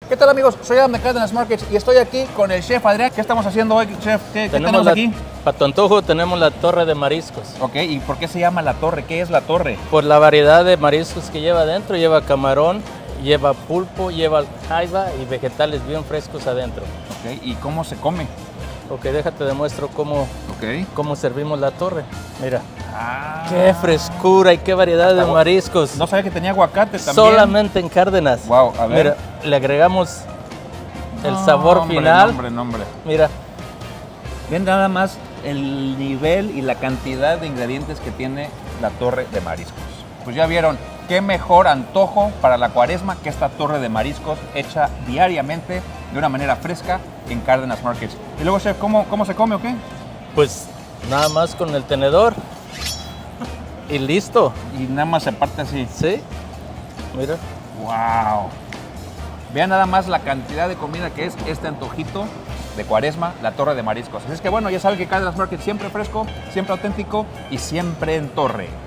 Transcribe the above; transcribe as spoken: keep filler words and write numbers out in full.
¿Qué tal, amigos? Soy Adam de Cárdenas Markets y estoy aquí con el chef Adrián. ¿Qué estamos haciendo hoy, chef? ¿Qué tenemos, ¿qué tenemos la, aquí? Para tu antojo tenemos la torre de mariscos. Ok, ¿y por qué se llama la torre? ¿Qué es la torre? Por la variedad de mariscos que lleva adentro. Lleva camarón, lleva pulpo, lleva jaiba y vegetales bien frescos adentro. Ok, ¿y cómo se come? Ok, déjate demuestro cómo, okay. cómo servimos la torre. Mira. Ah. ¡Qué frescura y qué variedad de mariscos! No sabía que tenía aguacate también. Solamente en Cárdenas. Wow, a ver. Mira, le agregamos el no, sabor hombre, final. Nombre, nombre. Mira. Ven nada más el nivel y la cantidad de ingredientes que tiene la torre de mariscos. Pues ya vieron, qué mejor antojo para la cuaresma que esta torre de mariscos hecha diariamente de una manera fresca en Cárdenas Markets. Y luego, chef, ¿cómo, cómo se come o qué? Pues nada más con el tenedor y listo. Y nada más se parte así. Sí, mira. ¡Wow! Vean nada más la cantidad de comida que es este antojito de cuaresma, la torre de mariscos. Así es que bueno, ya saben que Cárdenas Markets siempre fresco, siempre auténtico y siempre en torre.